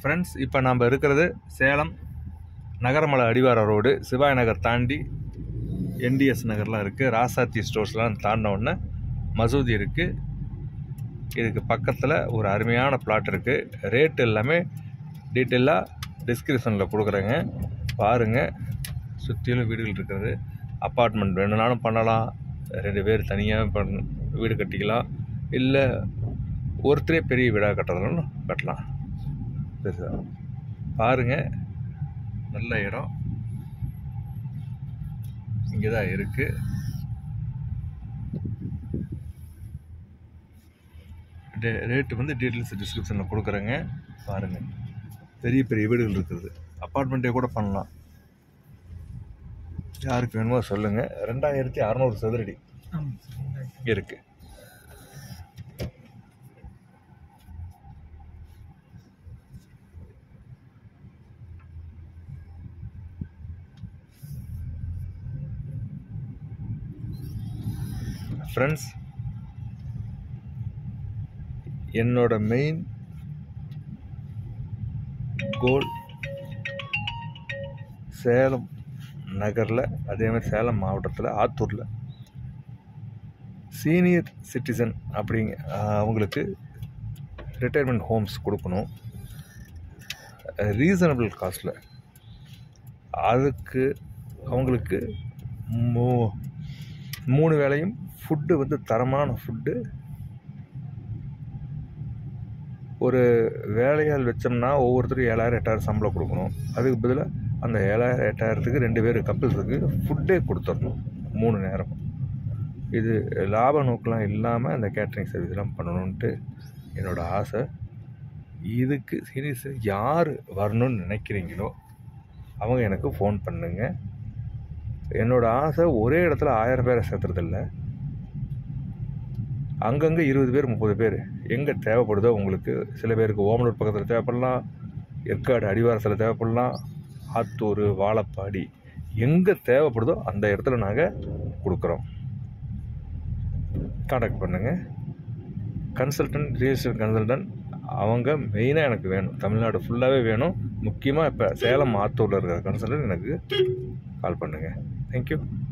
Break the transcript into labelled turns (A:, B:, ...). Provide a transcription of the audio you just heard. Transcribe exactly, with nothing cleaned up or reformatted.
A: Friends, இப்போ நாம் இருக்கிறது சேலம் நகரமலை அடிவார ரோடு, சிவாய் நகர் தாண்டி என்டிஎஸ் நகர்லாம் இருக்குது. ராசாத்தி ஸ்டோர்ஸ்லாம் தாண்டின உடனே மசூதி இருக்குது. இதுக்கு பக்கத்தில் ஒரு அருமையான பிளாட் இருக்குது. ரேட் எல்லாமே டீட்டெயிலாக டிஸ்கிரிப்ஷனில் கொடுக்குறேங்க, பாருங்கள். சுற்றிலும் வீடுகள் இருக்கிறது. அப்பார்ட்மெண்ட் வேணும்னாலும் பண்ணலாம், ரெண்டு பேர் தனியாக பண் வீடு கட்டிக்கலாம், இல்லை ஒருத்தரே பெரிய வீடாக கட்டுறதுனாலும் கட்டலாம். பெருசாக பாருங்கள், நல்ல இடம் இங்கே தான் இருக்குது. டே ரேட்டு வந்து டீட்டெயில்ஸ் டிஸ்கிரிப்ஷனில் கொடுக்குறேங்க, பாருங்கள். பெரிய பெரிய வீடுகள் இருக்குது, அப்பார்ட்மெண்ட்டே கூட பண்ணலாம். யாருக்கு வேணுமோ சொல்லுங்கள். ரெண்டாயிரத்தி அறநூறு சதுரடி இருக்குது. ஃப்ரெண்ட்ஸ், என்னோட மெயின் கோல் சேலம் நகரில், அதே மாதிரி சேலம் மாவட்டத்தில் ஆத்தூரில் சீனியர் சிட்டிசன் அப்படிங்க அவங்களுக்கு ரிட்டையர்மெண்ட் ஹோம்ஸ் கொடுக்கணும் ரீசனபிள் காஸ்ட்டில். அதுக்கு அவங்களுக்கு மூ மூணு வேளையும் ஃபுட்டு வந்து தரமான ஃபுட்டு. ஒரு வேலையால் வச்சோம்னா ஒவ்வொருத்தரும் ஏழாயிரம் எட்டாயிரம் சம்பளம் கொடுக்கணும். அதுக்கு பதிலாக அந்த ஏழாயிரம் எட்டாயிரத்துக்கு ரெண்டு பேர் கப்பிள்ஸுக்கு ஃபுட்டே கொடுத்துடணும் மூணு நேரம். இது லாப நோக்கெலாம் இல்லாமல் அந்த கேட்ரிங் சர்வீஸ்லாம் பண்ணணுன்ட்டு என்னோடய ஆசை. இதுக்கு சீரியஸாக யார் வரணும்னு நினைக்கிறீங்களோ அவங்க எனக்கு ஃபோன் பண்ணுங்க. என்னோடய ஆசை ஒரே இடத்துல ஆயிரம் பேரை சேர்த்துறதில்ல, அங்கங்கே இருபது பேர் முப்பது பேர் எங்கே தேவைப்படுதோ உங்களுக்கு. சில பேருக்கு ஓமலூர் பக்கத்தில் தேவைப்படலாம், ஏற்காடு அடிவாரத்தில் தேவைப்படலாம், ஆத்தூர், வாழப்பாடி, எங்கே தேவைப்படுதோ அந்த இடத்துல நாங்கள் கொடுக்குறோம். கான்டாக்ட் பண்ணுங்கள். கன்சல்டன்ட், ரியல் எஸ்டேட் கன்சல்டன்ட் அவங்க மெயினாக எனக்கு வேணும். தமிழ்நாடு ஃபுல்லாகவே வேணும். முக்கியமாக இப்போ சேலம் ஆத்தூரில் இருக்கிற கன்சல்டன்ட் எனக்கு கால் பண்ணுங்கள். தேங்க்யூ.